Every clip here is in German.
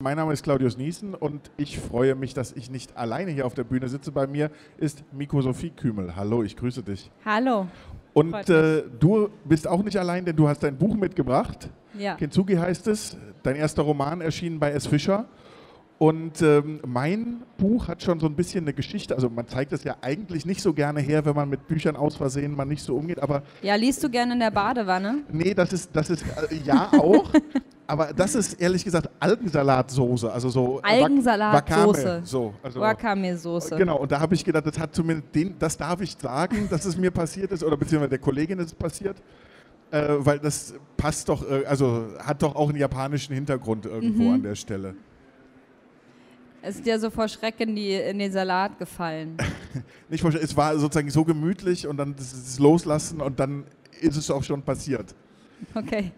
Mein Name ist Claudius Niesen und ich freue mich, dass ich nicht alleine hier auf der Bühne sitze. Bei mir ist Miko-Sophie Kümel. Hallo, ich grüße dich. Hallo. Und du bist auch nicht allein, denn du hast dein Buch mitgebracht. Ja. Kintsugi heißt es, dein erster Roman erschienen bei S. Fischer. Und mein Buch hat schon so ein bisschen eine Geschichte, also man zeigt es ja eigentlich nicht so gerne her, wenn man mit Büchern aus Versehen mal nicht so umgeht, aber... Ja, liest du gerne in der Badewanne? Nee, das ist ja auch, aber das ist ehrlich gesagt Algensalatsoße, also so... Algensalatsoße. Wakame-Soße. Genau, und da habe ich gedacht, das darf ich sagen, dass es mir passiert ist, oder beziehungsweise der Kollegin ist es passiert. Weil das passt doch, also hat doch auch einen japanischen Hintergrund irgendwo an der Stelle. Es ist dir so vor Schreck in den Salat gefallen. Nicht vor Schreck, es war sozusagen so gemütlich und dann das Loslassen und dann ist es auch schon passiert. Okay.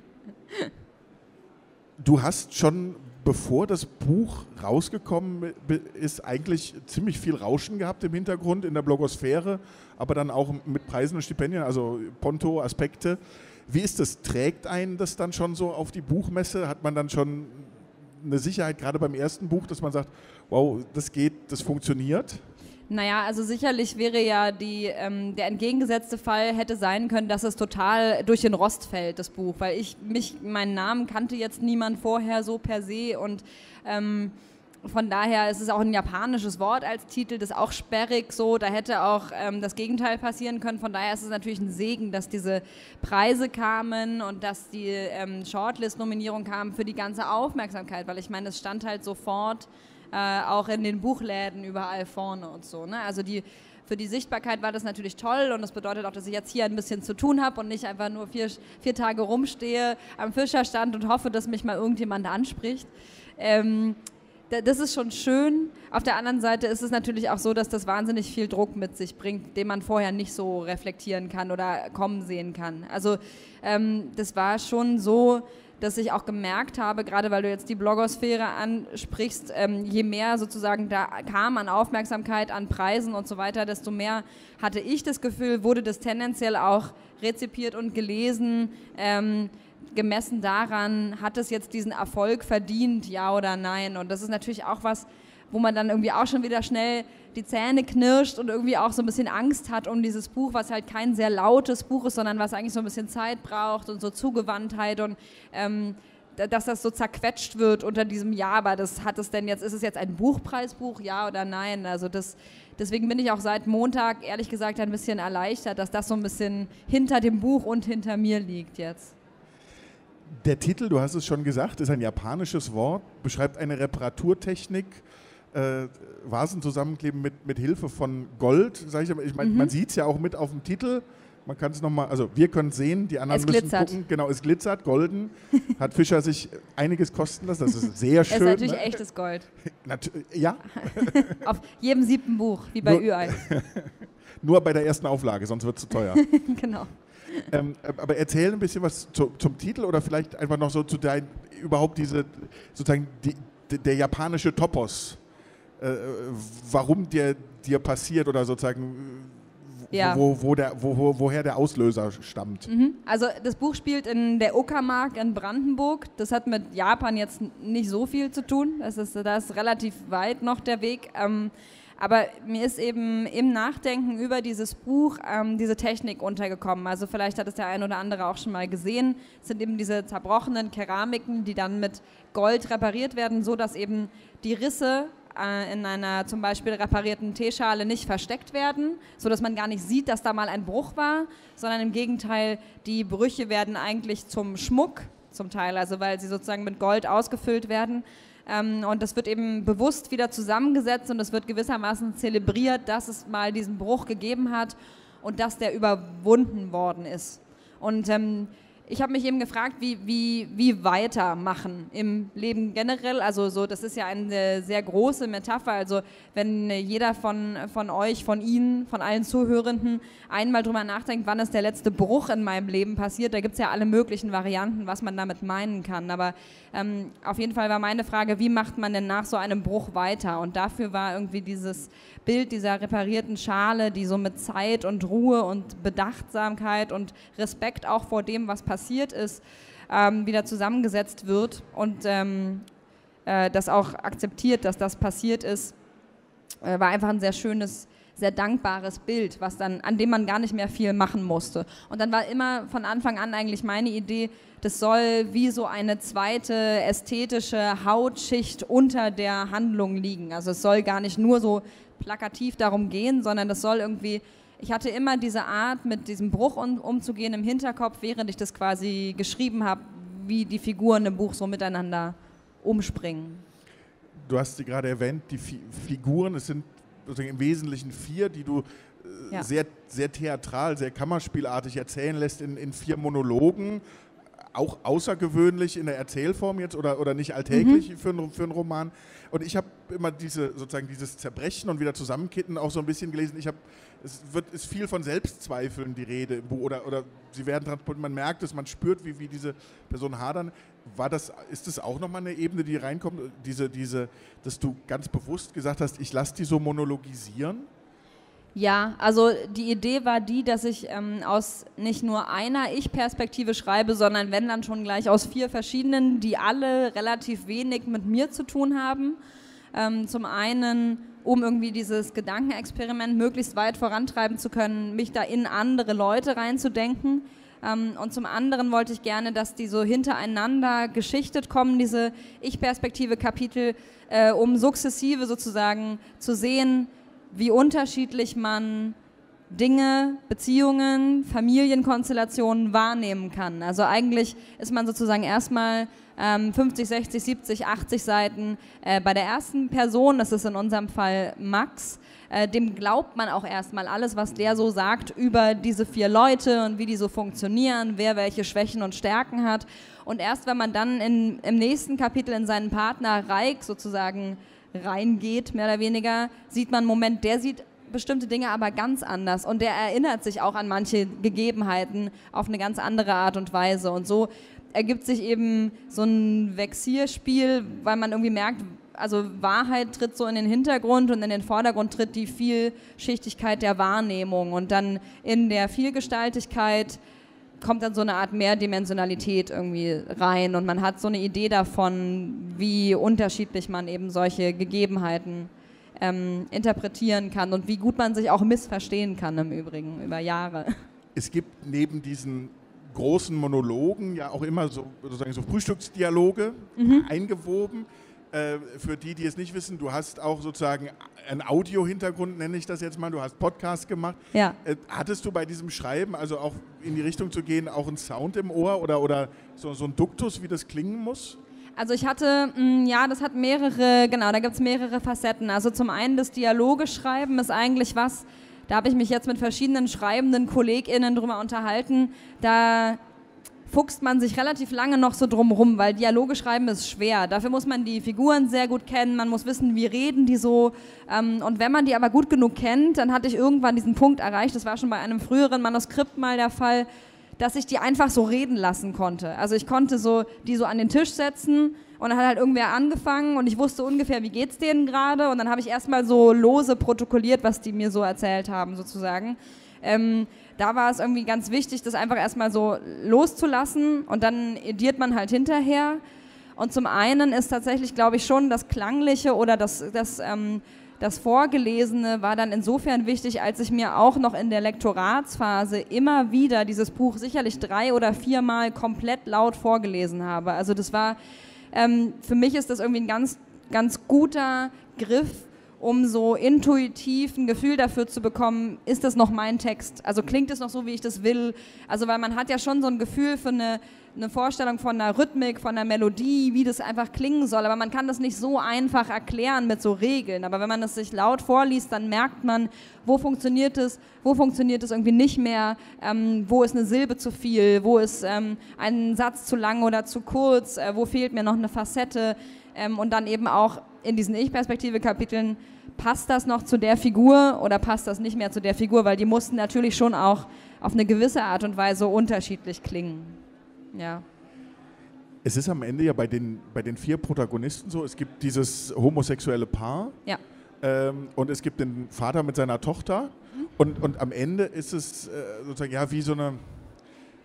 Du hast schon, bevor das Buch rausgekommen ist, eigentlich ziemlich viel Rauschen gehabt im Hintergrund in der Blogosphäre, aber dann auch mit Preisen und Stipendien, also Ponto, Aspekte. Wie ist das? Trägt einen das dann schon so auf die Buchmesse? Hat man dann schon eine Sicherheit, gerade beim ersten Buch, dass man sagt, wow, das geht, das funktioniert? Naja, also sicherlich wäre ja der entgegengesetzte Fall hätte sein können, dass es total durch den Rost fällt, das Buch, weil meinen Namen kannte jetzt niemand vorher so per se und von daher ist es auch ein japanisches Wort als Titel, das ist auch sperrig so, da hätte auch das Gegenteil passieren können. Von daher ist es natürlich ein Segen, dass diese Preise kamen und dass die Shortlist-Nominierung kam für die ganze Aufmerksamkeit, weil ich meine, es stand halt sofort auch in den Buchläden überall vorne und so. Ne? Also für die Sichtbarkeit war das natürlich toll und das bedeutet auch, dass ich jetzt hier ein bisschen zu tun habe und nicht einfach nur vier Tage rumstehe am Fischerstand und hoffe, dass mich mal irgendjemand anspricht. Das ist schon schön. Auf der anderen Seite ist es natürlich auch so, dass das wahnsinnig viel Druck mit sich bringt, den man vorher nicht so reflektieren kann oder kommen sehen kann. Also das war schon so, dass ich auch gemerkt habe, gerade weil du jetzt die Blogosphäre ansprichst, je mehr sozusagen da kam an Aufmerksamkeit, an Preisen und so weiter, desto mehr hatte ich das Gefühl, wurde das tendenziell auch rezipiert und gelesen, gemessen daran, hat es jetzt diesen Erfolg verdient, ja oder nein? Und das ist natürlich auch was, wo man dann irgendwie auch schon wieder schnell die Zähne knirscht und irgendwie auch so ein bisschen Angst hat um dieses Buch, was halt kein sehr lautes Buch ist, sondern was eigentlich so ein bisschen Zeit braucht und so Zugewandtheit und dass das so zerquetscht wird unter diesem Ja, aber ist es jetzt ein Buchpreisbuch, ja oder nein? Also deswegen bin ich auch seit Montag, ehrlich gesagt, ein bisschen erleichtert, dass das so ein bisschen hinter dem Buch und hinter mir liegt jetzt. Der Titel, du hast es schon gesagt, ist ein japanisches Wort, beschreibt eine Reparaturtechnik, Vasen zusammenkleben mit Hilfe von Gold, sage ich aber. Ich meine, man sieht es ja auch mit auf dem Titel. Man kann es nochmal, also wir können es sehen, die anderen müssen gucken. Genau, es glitzert, golden. Hat Fischer sich einiges kosten lassen, das ist sehr schön. Es ist natürlich echtes Gold. Ja. Auf jedem 7. Buch, wie bei Ü-Ei. Nur bei der ersten Auflage, sonst wird es zu teuer. Genau. Aber erzähl ein bisschen was zum Titel oder vielleicht einfach noch so zu überhaupt sozusagen der japanische Topos. Warum dir passiert oder sozusagen ja. woher der Auslöser stammt. Also das Buch spielt in der Uckermark in Brandenburg. Das hat mit Japan jetzt nicht so viel zu tun. Da ist relativ weit noch der Weg. Aber mir ist eben im Nachdenken über dieses Buch diese Technik untergekommen. Also vielleicht hat es der ein oder andere auch schon mal gesehen. Es sind eben diese zerbrochenen Keramiken, die dann mit Gold repariert werden, so dass eben die Risse in einer zum Beispiel reparierten Teeschale nicht versteckt werden, sodass man gar nicht sieht, dass da mal ein Bruch war, sondern im Gegenteil, die Brüche werden eigentlich zum Schmuck zum Teil, also weil sie sozusagen mit Gold ausgefüllt werden. Und das wird eben bewusst wieder zusammengesetzt und es wird gewissermaßen zelebriert, dass es mal diesen Bruch gegeben hat und dass der überwunden worden ist. Und ich habe mich eben gefragt, wie weitermachen im Leben generell. Also so, das ist ja eine sehr große Metapher. Also wenn jeder von euch, von Ihnen, von allen Zuhörenden einmal drüber nachdenkt, wann ist der letzte Bruch in meinem Leben passiert, da gibt es ja alle möglichen Varianten, was man damit meinen kann. Aber auf jeden Fall war meine Frage, wie macht man denn nach so einem Bruch weiter? Und dafür war irgendwie dieses Bild dieser reparierten Schale, die so mit Zeit und Ruhe und Bedachtsamkeit und Respekt auch vor dem, was passiert ist, wieder zusammengesetzt wird. Und das auch akzeptiert, dass das passiert ist. War einfach ein sehr schönes, sehr dankbares Bild, an dem man gar nicht mehr viel machen musste. Und dann war immer von Anfang an eigentlich meine Idee, das soll wie so eine zweite ästhetische Hautschicht unter der Handlung liegen. Also es soll gar nicht nur so plakativ darum gehen, sondern das soll irgendwie, ich hatte immer diese Art, mit diesem Bruch umzugehen im Hinterkopf, während ich das quasi geschrieben habe, wie die Figuren im Buch so miteinander umspringen. Du hast sie gerade erwähnt, die Figuren, es sind sozusagen im Wesentlichen 4, die du sehr, sehr theatral, sehr kammerspielartig erzählen lässt in 4 Monologen. Auch außergewöhnlich in der Erzählform jetzt oder nicht alltäglich für einen Roman. Und ich habe immer dieses Zerbrechen und wieder Zusammenkitten auch so ein bisschen gelesen. Es viel von Selbstzweifeln die Rede im Buch oder sie werden transportiert, man merkt es, man spürt, wie diese Personen hadern. Ist das auch nochmal eine Ebene, die reinkommt, dass du ganz bewusst gesagt hast, ich lasse die so monologisieren? Ja, also die Idee war die, dass ich aus nicht nur einer Ich-Perspektive schreibe, sondern wenn dann schon gleich aus 4 verschiedenen, die alle relativ wenig mit mir zu tun haben. Zum einen, um irgendwie dieses Gedankenexperiment möglichst weit vorantreiben zu können, mich da in andere Leute reinzudenken. Und zum anderen wollte ich gerne, dass die so hintereinander geschichtet kommen, diese Ich-Perspektive-Kapitel, um sukzessive sozusagen zu sehen, wie unterschiedlich man Dinge, Beziehungen, Familienkonstellationen wahrnehmen kann. Also eigentlich ist man sozusagen erstmal 50, 60, 70, 80 Seiten bei der ersten Person, das ist in unserem Fall Max, dem glaubt man auch erstmal alles, was der so sagt über diese 4 Leute und wie die so funktionieren, wer welche Schwächen und Stärken hat. Und erst wenn man dann im nächsten Kapitel in seinen Partner Raik sozusagen reingeht, mehr oder weniger, sieht man, Moment, der sieht bestimmte Dinge aber ganz anders und der erinnert sich auch an manche Gegebenheiten auf eine ganz andere Art und Weise. Und so ergibt sich eben so ein Vexierspiel, weil man irgendwie merkt, also Wahrheit tritt so in den Hintergrund und in den Vordergrund tritt die Vielschichtigkeit der Wahrnehmung und dann in der Vielgestaltigkeit kommt dann so eine Art Mehrdimensionalität irgendwie rein und man hat so eine Idee davon, wie unterschiedlich man eben solche Gegebenheiten interpretieren kann und wie gut man sich auch missverstehen kann im Übrigen über Jahre. Es gibt neben diesen großen Monologen ja auch immer sozusagen so Frühstücksdialoge eingewoben. Für die es nicht wissen, du hast auch sozusagen einen Audio-Hintergrund, nenne ich das jetzt mal, du hast Podcast gemacht. Ja. Hattest du bei diesem Schreiben, also auch in die Richtung zu gehen, auch einen Sound im Ohr oder so ein Duktus, wie das klingen muss? Also ich hatte, das hat mehrere, genau, da gibt es mehrere Facetten. Also zum einen das Dialoge schreiben ist eigentlich was, da habe ich mich jetzt mit verschiedenen schreibenden KollegInnen drüber unterhalten, da fuchst man sich relativ lange noch so drum rum, weil Dialoge schreiben ist schwer. Dafür muss man die Figuren sehr gut kennen, man muss wissen, wie reden die so. Und wenn man die aber gut genug kennt, dann hatte ich irgendwann diesen Punkt erreicht, das war schon bei einem früheren Manuskript mal der Fall, dass ich die einfach so reden lassen konnte. Also ich konnte die so an den Tisch setzen und dann hat halt irgendwer angefangen und ich wusste ungefähr, wie geht's denen gerade und dann habe ich erstmal so lose protokolliert, was die mir so erzählt haben sozusagen. Da war es irgendwie ganz wichtig, das einfach erstmal so loszulassen und dann ediert man halt hinterher. Und zum einen ist tatsächlich, glaube ich, schon das Klangliche oder das Vorgelesene war dann insofern wichtig, als ich mir auch noch in der Lektoratsphase immer wieder dieses Buch sicherlich 3 oder 4 Mal komplett laut vorgelesen habe. Also das war, für mich ist das irgendwie ein ganz, ganz guter Griff, um so intuitiv ein Gefühl dafür zu bekommen, ist das noch mein Text? Also klingt es noch so, wie ich das will? Also weil man hat ja schon so ein Gefühl für eine Vorstellung von einer Rhythmik, von einer Melodie, wie das einfach klingen soll, aber man kann das nicht so einfach erklären mit so Regeln. Aber wenn man es sich laut vorliest, dann merkt man, wo funktioniert es irgendwie nicht mehr, wo ist eine Silbe zu viel, wo ist ein Satz zu lang oder zu kurz, wo fehlt mir noch eine Facette und dann eben auch in diesen Ich-Perspektive-Kapiteln, passt das noch zu der Figur oder passt das nicht mehr zu der Figur, weil die mussten natürlich schon auch auf eine gewisse Art und Weise unterschiedlich klingen. Ja. Es ist am Ende ja bei den 4 Protagonisten so, es gibt dieses homosexuelle Paar und es gibt den Vater mit seiner Tochter und am Ende ist es sozusagen ja wie so eine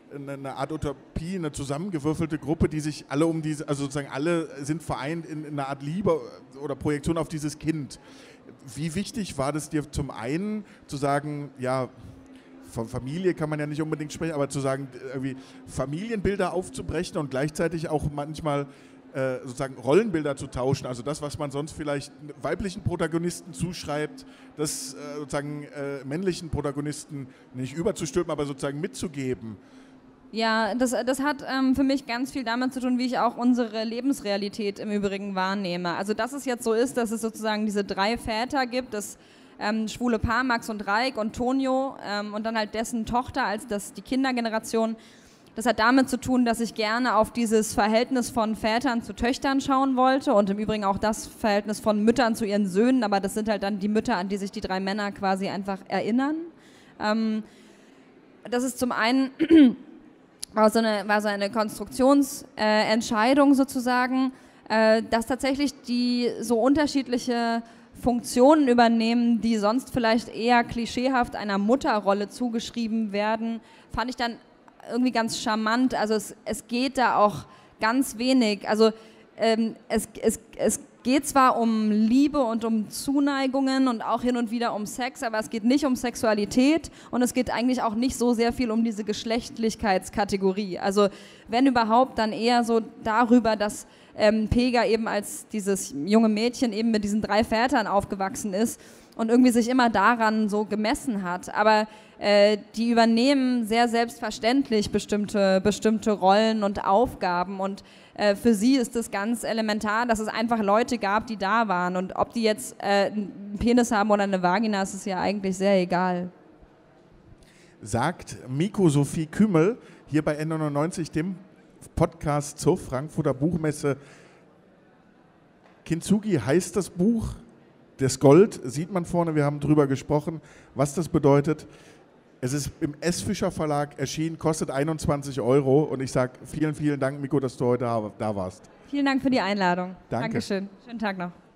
eine Art Utopie, eine zusammengewürfelte Gruppe, die sich alle um diese, also sozusagen alle sind vereint in einer Art Liebe oder Projektion auf dieses Kind. Wie wichtig war das dir zum einen zu sagen, ja, von Familie kann man ja nicht unbedingt sprechen, aber zu sagen, irgendwie Familienbilder aufzubrechen und gleichzeitig auch manchmal sozusagen Rollenbilder zu tauschen, also das, was man sonst vielleicht weiblichen Protagonisten zuschreibt, das sozusagen männlichen Protagonisten nicht überzustülpen, aber sozusagen mitzugeben. Ja, das hat für mich ganz viel damit zu tun, wie ich auch unsere Lebensrealität im Übrigen wahrnehme. Also dass es jetzt so ist, dass es sozusagen diese 3 Väter gibt, das schwule Paar, Max und Raik und Tonio und dann halt dessen Tochter als die Kindergeneration. Das hat damit zu tun, dass ich gerne auf dieses Verhältnis von Vätern zu Töchtern schauen wollte und im Übrigen auch das Verhältnis von Müttern zu ihren Söhnen, aber das sind halt dann die Mütter, an die sich die 3 Männer quasi einfach erinnern. Das ist zum einen war so eine Konstruktionsentscheidung sozusagen, dass tatsächlich die so unterschiedliche Funktionen übernehmen, die sonst vielleicht eher klischeehaft einer Mutterrolle zugeschrieben werden, fand ich dann irgendwie ganz charmant. Also es geht da auch ganz wenig. Also es geht zwar um Liebe und um Zuneigungen und auch hin und wieder um Sex, aber es geht nicht um Sexualität und es geht eigentlich auch nicht so sehr viel um diese Geschlechtlichkeitskategorie. Also wenn überhaupt, dann eher so darüber, dass Pega eben als dieses junge Mädchen eben mit diesen 3 Vätern aufgewachsen ist und irgendwie sich immer daran so gemessen hat. Aber die übernehmen sehr selbstverständlich bestimmte Rollen und Aufgaben und für sie ist es ganz elementar, dass es einfach Leute gab, die da waren und ob die jetzt einen Penis haben oder eine Vagina, ist es ja eigentlich sehr egal. Sagt Miko Sophie Kümmel hier bei N99, dem Podcast zur Frankfurter Buchmesse. Kintsugi heißt das Buch, das Gold sieht man vorne, wir haben drüber gesprochen, was das bedeutet. Es ist im S. Fischer Verlag erschienen, kostet 21 € und ich sage vielen, vielen Dank, Miko, dass du heute da warst. Vielen Dank für die Einladung. Danke. Dankeschön. Schönen Tag noch.